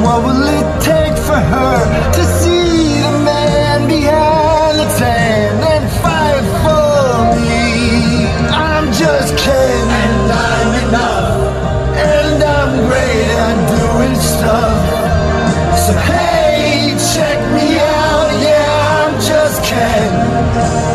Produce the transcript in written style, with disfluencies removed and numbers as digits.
What will it take for her to see the man behind the tan and fight for me? I'm just Ken, and I'm enough, and I'm great at doing stuff. So hey, check me out, yeah, I'm just Ken.